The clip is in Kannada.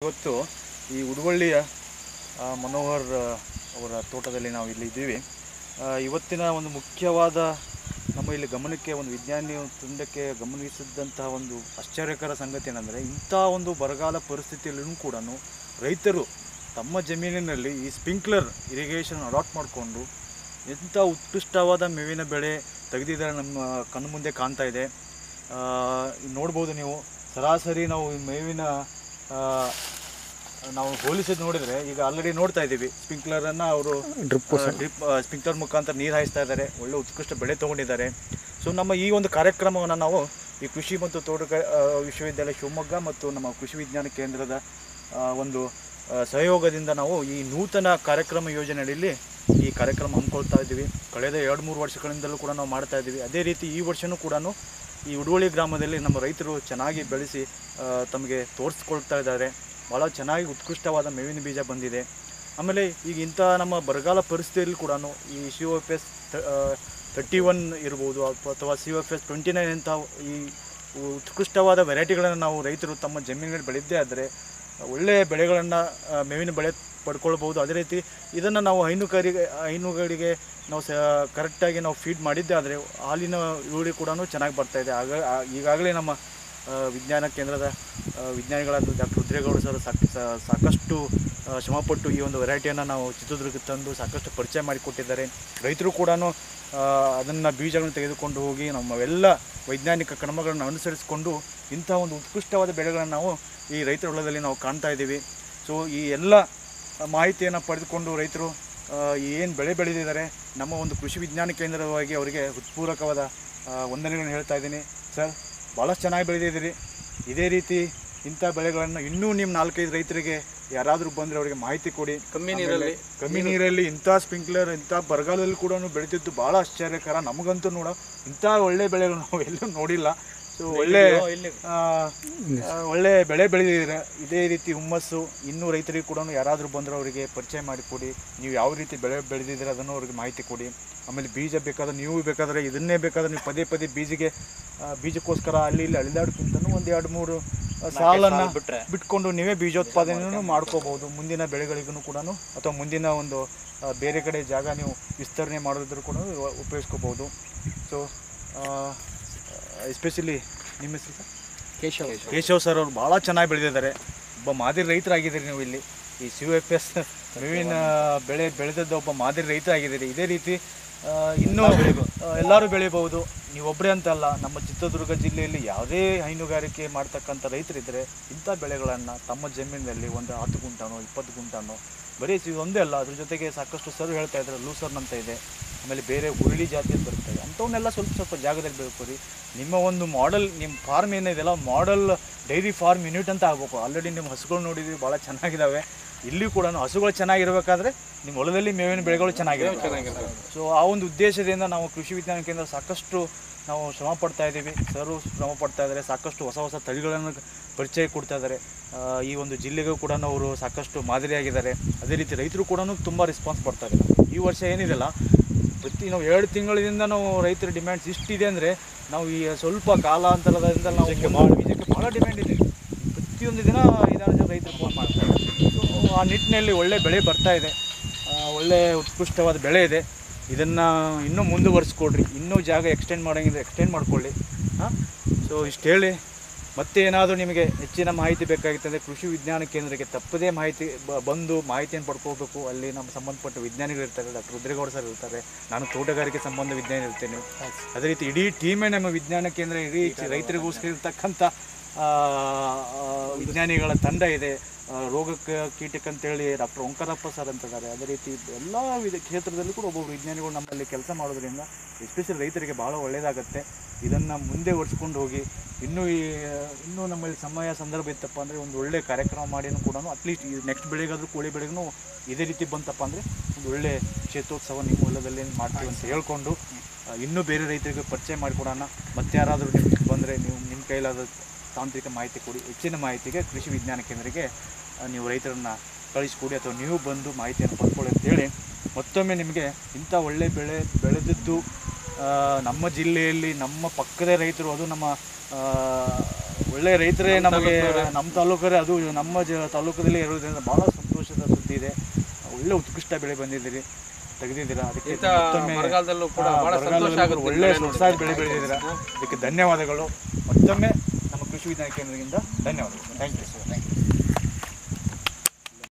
ಇವತ್ತು ಈ ಉಡುವಳ್ಳಿಯ ಮನೋಹರ್ ಅವರ ತೋಟದಲ್ಲಿ ನಾವು ಇಲ್ಲಿ ಇದ್ದೀವಿ. ಇವತ್ತಿನ ಒಂದು ಮುಖ್ಯವಾದ ನಮ್ಮ ಇಲ್ಲಿ ಗಮನಕ್ಕೆ ಒಂದು ವಿಜ್ಞಾನಿ ತಂಡಕ್ಕೆ ಗಮನಿಸಿದಂತಹ ಒಂದು ಆಶ್ಚರ್ಯಕರ ಸಂಗತಿ ಏನಂದರೆ, ಇಂಥ ಒಂದು ಬರಗಾಲ ಪರಿಸ್ಥಿತಿಯಲ್ಲೂ ಕೂಡ ರೈತರು ತಮ್ಮ ಜಮೀನಿನಲ್ಲಿ ಈ ಸ್ಪ್ರಿಂಕ್ಲರ್ ಇರಿಗೇಷನ್ ಅಡಾಪ್ಟ್ ಮಾಡಿಕೊಂಡು ಎಂಥ ಉತ್ಕೃಷ್ಟವಾದ ಮೇವಿನ ಬೆಳೆ ತೆಗೆದಿದ್ದಾರೆ. ನಮ್ಮ ಕಣ್ಣು ಮುಂದೆ ಕಾಣ್ತಾ ಇದೆ. ನೋಡ್ಬೋದು ನೀವು, ಸರಾಸರಿ ನಾವು ಮೇವಿನ ನಾವು ಹೋಲಿಸಿದ್ದು ನೋಡಿದರೆ ಈಗ ಆಲ್ರೆಡಿ ನೋಡ್ತಾ ಇದ್ದೀವಿ, ಸ್ಪ್ರಿಂಕ್ಲರನ್ನು ಅವರು ಡ್ರಿಪ್ ಸ್ಪ್ರಿಂಕ್ಲರ್ ಮುಖಾಂತರ ನೀರು ಹಾಯಿಸ್ತಾ ಇದ್ದಾರೆ. ಒಳ್ಳೆ ಉತ್ಕೃಷ್ಟ ಬೆಳೆ ತೊಗೊಂಡಿದ್ದಾರೆ. ಸೊ ನಮ್ಮ ಈ ಒಂದು ಕಾರ್ಯಕ್ರಮವನ್ನು ನಾವು ಈ ಕೃಷಿ ಮತ್ತು ತೋಟಗಾರಿಕೆ ವಿಶ್ವವಿದ್ಯಾಲಯ ಶಿವಮೊಗ್ಗ ಮತ್ತು ನಮ್ಮ ಕೃಷಿ ವಿಜ್ಞಾನ ಕೇಂದ್ರದ ಒಂದು ಸಹಯೋಗದಿಂದ ನಾವು ಈ ನೂತನ ಕಾರ್ಯಕ್ರಮ ಯೋಜನೆಯಲ್ಲಿ ಈ ಕಾರ್ಯಕ್ರಮ ಹಮ್ಮಿಕೊಳ್ತಾ ಇದ್ದೀವಿ. ಕಳೆದ 2-3 ವರ್ಷಗಳಿಂದಲೂ ಕೂಡ ನಾವು ಮಾಡ್ತಾ ಇದ್ದೀವಿ. ಅದೇ ರೀತಿ ಈ ವರ್ಷವೂ ಕೂಡ ಈ ಉಡುವಳ್ಳಿ ಗ್ರಾಮದಲ್ಲಿ ನಮ್ಮ ರೈತರು ಚೆನ್ನಾಗಿ ಬೆಳೆಸಿ ತಮಗೆ ತೋರಿಸ್ಕೊಳ್ತಾ ಇದ್ದಾರೆ. ಭಾಳ ಚೆನ್ನಾಗಿ ಉತ್ಕೃಷ್ಟವಾದ ಮೇವಿನ ಬೀಜ ಬಂದಿದೆ. ಆಮೇಲೆ ಈಗ ಇಂಥ ನಮ್ಮ ಬರಗಾಲ ಪರಿಸ್ಥಿತಿಯಲ್ಲಿ ಕೂಡ ಈ COFS 31 ಇರ್ಬೋದು ಅಥವಾ COFS 29 ಅಂತ ಈ ಉತ್ಕೃಷ್ಟವಾದ ವೆರೈಟಿಗಳನ್ನು ನಾವು ರೈತರು ತಮ್ಮ ಜಮೀನುಗಳಲ್ಲಿ ಬೆಳೆದೇ ಆದರೆ ಒಳ್ಳೆಯ ಬೆಳೆಗಳನ್ನು ಮೇವಿನ ಬೆಳೆ ಪಡ್ಕೊಳ್ಬೋದು. ಅದೇ ರೀತಿ ಇದನ್ನು ನಾವು ಹೈನುಗಳಿಗೆ ನಾವು ಕರೆಕ್ಟಾಗಿ ನಾವು ಫೀಡ್ ಮಾಡಿದ್ದೆ ಆದರೆ ಹಾಲಿನ ಇಳುವರಿ ಕೂಡ ಚೆನ್ನಾಗಿ ಬರ್ತಾಯಿದೆ. ಈಗಾಗಲೇ ನಮ್ಮ ವಿಜ್ಞಾನ ಕೇಂದ್ರದ ವಿಜ್ಞಾನಿಗಳಾದ ಡಾಕ್ಟರ್ ರುದ್ರೇಗೌಡ ಸರ್ ಸಾಕಷ್ಟು ಶ್ರಮಪಟ್ಟು ಈ ಒಂದು ವೆರೈಟಿಯನ್ನು ನಾವು ಚಿತ್ರದುರ್ಗಕ್ಕೆ ತಂದು ಸಾಕಷ್ಟು ಪರಿಚಯ ಮಾಡಿಕೊಟ್ಟಿದ್ದಾರೆ. ರೈತರು ಕೂಡ ಅದನ್ನು ಬೀಜಗಳನ್ನು ತೆಗೆದುಕೊಂಡು ಹೋಗಿ ನಮ್ಮೆಲ್ಲ ವೈಜ್ಞಾನಿಕ ಕ್ರಮಗಳನ್ನು ಅನುಸರಿಸಿಕೊಂಡು ಇಂಥ ಒಂದು ಉತ್ಕೃಷ್ಟವಾದ ಬೆಳೆಗಳನ್ನು ನಾವು ಈ ರೈತರ ಹೊಲದಲ್ಲಿ ನಾವು ಕಾಣ್ತಾ ಇದ್ದೀವಿ. ಸೊ ಈ ಎಲ್ಲ ಮಾಹಿತಿಯನ್ನು ಪಡೆದುಕೊಂಡು ರೈತರು ಏನು ಬೆಳೆ ಬೆಳೆದಿದ್ದಾರೆ, ನಮ್ಮ ಒಂದು ಕೃಷಿ ವಿಜ್ಞಾನ ಕೇಂದ್ರವಾಗಿ ಅವರಿಗೆ ಹೃತ್ಪೂರ್ವಕವಾದ ವಂದನೆಗಳನ್ನು ಹೇಳ್ತಾ ಇದ್ದೀನಿ. ಸರ್, ಭಾಳಷ್ಟು ಚೆನ್ನಾಗಿ ಬೆಳೆದಿದ್ದೀರಿ. ಇದೇ ರೀತಿ ಇಂಥ ಬೆಳೆಗಳನ್ನು ಇನ್ನೂ ನಿಮ್ಮ 4-5 ರೈತರಿಗೆ ಯಾರಾದರೂ ಬಂದರೆ ಅವರಿಗೆ ಮಾಹಿತಿ ಕೊಡಿ. ಕಮ್ಮಿ ನೀರಲ್ಲಿ ಇಂಥ ಸ್ಪ್ರಿಂಕ್ಲರ್ ಇಂಥ ಬರಗಾಲದಲ್ಲಿ ಕೂಡ ಬೆಳೀತಿದ್ದು ಭಾಳ ಆಶ್ಚರ್ಯಕರ. ನಮಗಂತೂ ಇಂಥ ಒಳ್ಳೆ ಬೆಳೆಗಳು ನಾವು ಎಲ್ಲೂ ನೋಡಿಲ್ಲ. ಸೊ ಒಳ್ಳೆ ಬೆಳೆ ಬೆಳೆದಿದ್ದೀರ. ಇದೇ ರೀತಿ ಹುಮ್ಮಸ್ಸು ಇನ್ನೂ ರೈತರಿಗೆ ಕೂಡ ಯಾರಾದರೂ ಬಂದರೂ ಅವರಿಗೆ ಪರಿಚಯ ಮಾಡಿಕೊಡಿ. ನೀವು ಯಾವ ರೀತಿ ಬೆಳೆ ಬೆಳೆದಿದ್ದೀರ ಅದನ್ನು ಅವ್ರಿಗೆ ಮಾಹಿತಿ ಕೊಡಿ. ಆಮೇಲೆ ಬೀಜ ಬೇಕಾದ್ರೆ ನೀವು ಬೇಕಾದರೆ ಇದನ್ನೇ ಬೇಕಾದ್ರೆ ನೀವು ಪದೇ ಬೀಜಕ್ಕೋಸ್ಕರ ಅಲ್ಲಿ ಅಳಿದಾಡ್ಕಿಂತನೂ 1-2-3 ಸಾಲನ್ನು ಬಿಟ್ಕೊಂಡು ನೀವೇ ಬೀಜೋತ್ಪಾದನೆಯೂ ಮಾಡ್ಕೋಬೋದು. ಮುಂದಿನ ಬೆಳೆಗಳಿಗೂ ಕೂಡ ಅಥವಾ ಮುಂದಿನ ಒಂದು ಬೇರೆ ಕಡೆ ಜಾಗ ನೀವು ವಿಸ್ತರಣೆ ಮಾಡೋದ್ರ ಕೂಡ ಉಪಯೋಗಿಸ್ಕೋಬೋದು. ಸೊ ಎಸ್ಪೆಷಲಿ ನಿಮ್ಮ ಹೆಸರು ಸರ್? ಕೇಶವ್ ಸರ್ ಅವರು ಭಾಳ ಚೆನ್ನಾಗಿ ಬೆಳೆದಿದ್ದಾರೆ. ಒಬ್ಬ ಮಾದರಿ ರೈತರಾಗಿದ್ದೀರಿ ನೀವು. ಇಲ್ಲಿ ಈ COFS ಮೇವಿನ ಬೆಳೆ ಬೆಳೆದದ್ದು ಒಬ್ಬ ಮಾದರಿ ರೈತರಾಗಿದ್ದೀರಿ. ಇದೇ ರೀತಿ ಇನ್ನೂ ಎಲ್ಲರೂ ಬೆಳಿಬೋದು. ನೀವೊಬ್ಬರೇ ಅಂತಲ್ಲ, ನಮ್ಮ ಚಿತ್ರದುರ್ಗ ಜಿಲ್ಲೆಯಲ್ಲಿ ಯಾವುದೇ ಹೈನುಗಾರಿಕೆ ಮಾಡ್ತಕ್ಕಂಥ ರೈತರಿದ್ದರೆ ಇಂಥ ಬೆಳೆಗಳನ್ನು ತಮ್ಮ ಜಮೀನಿನಲ್ಲಿ ಒಂದು 10 ಗುಂಟನೋ 20 ಗುಂಟನೋ ಬರೀ ಒಂದೇ ಅಲ್ಲ, ಅದ್ರ ಜೊತೆಗೆ ಸಾಕಷ್ಟು ಸರ್ ಹೇಳ್ತಾ ಇದ್ದಾರೆ, ಲೂಸರ್ನ್ ಅಂತ ಇದೆ, ಆಮೇಲೆ ಬೇರೆ ಹುರುಳಿ ಜಾತಿಯಲ್ಲಿ ಬರ್ತದೆ. ಅಂಥವನ್ನೆಲ್ಲ ಸ್ವಲ್ಪ ಜಾಗದಲ್ಲಿ ಬೆಳ್ಕೊರಿ. ನಿಮ್ಮ ಒಂದು ಮಾಡೆಲ್, ನಿಮ್ಮ ಫಾರ್ಮ್ ಏನಿದೆಯಲ್ಲ, ಮಾಡೆಲ್ ಡೈರಿ ಫಾರ್ಮ್ ಯೂನಿಟ್ ಅಂತ ಆಗಬೇಕು. ಆಲ್ರೆಡಿ ನಿಮ್ಮ ಹಸುಗಳು ನೋಡಿದ್ವಿ, ಭಾಳ ಚೆನ್ನಾಗಿದ್ದಾವೆ. ಇಲ್ಲಿ ಕೂಡ ಹಸುಗಳು ಚೆನ್ನಾಗಿರಬೇಕಾದ್ರೆ ನಿಮ್ಮ ಹೊಲದಲ್ಲಿ ಮೇವಿನ ಬೆಳೆಗಳು ಚೆನ್ನಾಗಿರ್ತವೆ. ಸೊ ಆ ಒಂದು ಉದ್ದೇಶದಿಂದ ನಾವು ಕೃಷಿ ವಿಜ್ಞಾನ ಕೇಂದ್ರ ಸಾಕಷ್ಟು ನಾವು ಶ್ರಮ ಪಡ್ತಾ ಇದ್ದೀವಿ. ಸರು ಶ್ರಮ ಪಡ್ತಾ ಇದ್ದಾರೆ. ಸಾಕಷ್ಟು ಹೊಸ ತಳಿಗಳನ್ನು ಪರಿಚಯ ಕೊಡ್ತಾ ಇದ್ದಾರೆ. ಈ ಒಂದು ಜಿಲ್ಲೆಗೂ ಕೂಡ ಅವರು ಸಾಕಷ್ಟು ಮಾದರಿಯಾಗಿದ್ದಾರೆ. ಅದೇ ರೀತಿ ರೈತರು ಕೂಡ ತುಂಬ ರೆಸ್ಪಾನ್ಸ್ ಪಡ್ತಾ ಇದ್ದಾರೆ. ಈ ವರ್ಷ ಏನಿದೆಯಲ್ಲ, ನಾವು 2 ತಿಂಗಳಿಂದ ನಾವು ರೈತರ ಡಿಮ್ಯಾಂಡ್ಸ್ ಇಷ್ಟಿದೆ ಅಂದರೆ ನಾವು ಈ ಸ್ವಲ್ಪ ಕಾಲಾಂತರದಿಂದ ನಾವು ಬೀಜಕ್ಕೆ ಭಾಳ ಡಿಮ್ಯಾಂಡ್ ಇದೆ. ಪ್ರತಿಯೊಂದು ದಿನ 5-6 ಜನ ರೈತರು ಫೋನ್ ಮಾಡ್ತಾರೆ. ಸೊ ಆ ನಿಟ್ಟಿನಲ್ಲಿ ಒಳ್ಳೆ ಬೆಳೆ ಬರ್ತಾ ಇದೆ, ಒಳ್ಳೆ ಉತ್ಕೃಷ್ಟವಾದ ಬೆಳೆ ಇದೆ. ಇದನ್ನು ಇನ್ನೂ ಮುಂದುವರಿಸ್ಕೊಡ್ರಿ. ಇನ್ನೂ ಜಾಗ ಎಕ್ಸ್ಟೆಂಡ್ ಮಾಡೋಂಗಿದ್ರೆ ಎಕ್ಸ್ಟೆಂಡ್ ಮಾಡ್ಕೊಳ್ಳಿ. ಸೊ ಇಷ್ಟು ಹೇಳಿ, ಮತ್ತೆ ಏನಾದರೂ ನಿಮಗೆ ಹೆಚ್ಚಿನ ಮಾಹಿತಿ ಬೇಕಾಗಿತ್ತಂದರೆ ಕೃಷಿ ವಿಜ್ಞಾನ ಕೇಂದ್ರಕ್ಕೆ ತಪ್ಪದೇ ಬಂದು ಮಾಹಿತಿಯನ್ನು ಪಡ್ಕೋಬೇಕು. ಅಲ್ಲಿ ನಮ್ಮ ಸಂಬಂಧಪಟ್ಟ ವಿಜ್ಞಾನಿಗಳು ಇರ್ತಾರೆ, ಡಾಕ್ಟರ್ ರುದ್ರೇಗೌಡ ಸರ್ ಇರ್ತಾರೆ, ನಾನು ತೋಟಗಾರಿಕೆ ಸಂಬಂಧ ವಿಜ್ಞಾನಿ ಇರ್ತೇನೆ. ಅದೇ ರೀತಿ ಇಡೀ ಟೀಮೇ ನಮ್ಮ ವಿಜ್ಞಾನ ಕೇಂದ್ರ, ಇಡೀ ರೈತರಿಗೋಸ್ಕರ ಇರ್ತಕ್ಕಂಥ ವಿಜ್ಞಾನಿಗಳ ತಂಡ ಇದೆ. ರೋಗಕ್ಕೆ ಕೀಟಕ್ಕೆ ಅಂತೇಳಿ ಡಾಕ್ಟರ್ ಓಂಕಾರಪ್ಪ ಸರ್ ಅಂತಿದ್ದಾರೆ. ಅದೇ ರೀತಿ ಎಲ್ಲ ಕ್ಷೇತ್ರದಲ್ಲೂ ಕೂಡ ಒಬ್ಬೊಬ್ಬರು ವಿಜ್ಞಾನಿಗಳು ನಮ್ಮಲ್ಲಿ ಕೆಲಸ ಮಾಡೋದ್ರಿಂದ ಎಸ್ಪೆಷಲಿ ರೈತರಿಗೆ ಭಾಳ ಒಳ್ಳೆಯದಾಗುತ್ತೆ. ಇದನ್ನು ಮುಂದೆ ಒರೆಸ್ಕೊಂಡು ಹೋಗಿ ಇನ್ನೂ ನಮ್ಮಲ್ಲಿ ಸಮಯ ಸಂದರ್ಭ ಇತ್ತಪ್ಪ ಅಂದರೆ ಒಂದು ಒಳ್ಳೆಯ ಕಾರ್ಯಕ್ರಮ ಮಾಡಿನೂ ಕೂಡ ಅಟ್ಲೀಸ್ಟ್ ಈ ನೆಕ್ಸ್ಟ್ ಬೆಳೆಗಾದರೂ ಕೋಳಿ ಬೆಳೆಗೂ ಇದೇ ರೀತಿ ಬಂತಪ್ಪ ಅಂದರೆ ಒಂದು ಒಳ್ಳೆಯ ಕ್ಷೇತ್ರೋತ್ಸವ ನಿಮ್ಮ ಹೊಲದಲ್ಲಿ ಮಾಡ್ತೀವಿ ಅಂತ ಹೇಳ್ಕೊಂಡು ಇನ್ನೂ ಬೇರೆ ರೈತರಿಗೆ ಪರಿಚಯ ಮಾಡಿಕೊಡೋಣ. ಮತ್ತೆ ಯಾರಾದರೂ ನಿಮ್ಗೆ ಬಂದರೆ ನೀವು ನಿಮ್ಮ ಕೈಲಾದ ತಾಂತ್ರಿಕ ಮಾಹಿತಿ ಕೊಡಿ. ಹೆಚ್ಚಿನ ಮಾಹಿತಿಗೆ ಕೃಷಿ ವಿಜ್ಞಾನ ಕೇಂದ್ರಕ್ಕೆ ನೀವು ರೈತರನ್ನು ಕಳಿಸ್ಕೊಡಿ ಅಥವಾ ನೀವು ಬಂದು ಮಾಹಿತಿಯನ್ನು ಪಡ್ಕೊಳ್ಳಿ ಅಂತೇಳಿ ಮತ್ತೊಮ್ಮೆ ನಿಮಗೆ ಇಂಥ ಒಳ್ಳೆ ಬೆಳೆ ಬೆಳೆದಿದ್ದು ನಮ್ಮ ಜಿಲ್ಲೆಯಲ್ಲಿ ನಮ್ಮ ಪಕ್ಕದ ರೈತರು, ಅದು ನಮ್ಮ ಒಳ್ಳೆ ರೈತರೇ ನಮಗೆ ನಮ್ಮ ತಾಲೂಕರೇ, ಅದು ನಮ್ಮ ತಾಲೂಕದಲ್ಲಿ ಇರೋದ್ರಿಂದ ಭಾಳ ಸಂತೋಷದ ಸುದ್ದಿ ಇದೆ. ಒಳ್ಳೆ ಉತ್ಕೃಷ್ಟ ಬೆಳೆ ಬಂದಿದ್ದೀರಿ, ತೆಗೆದಿದ್ದೀರಾ. ಅದಕ್ಕೆ ಒಳ್ಳೆ ಸೊಗಸಾದ ಬೆಳೆ ಬೆಳೆದಿದ್ದೀರಾ. ಅದಕ್ಕೆ ಧನ್ಯವಾದಗಳು. ಮತ್ತೊಮ್ಮೆ ನಮ್ಮ ಕೃಷಿ ವಿಜ್ಞಾನ ಕೇಂದ್ರದಿಂದ ಧನ್ಯವಾದಗಳು. Thank you sir. Thank you.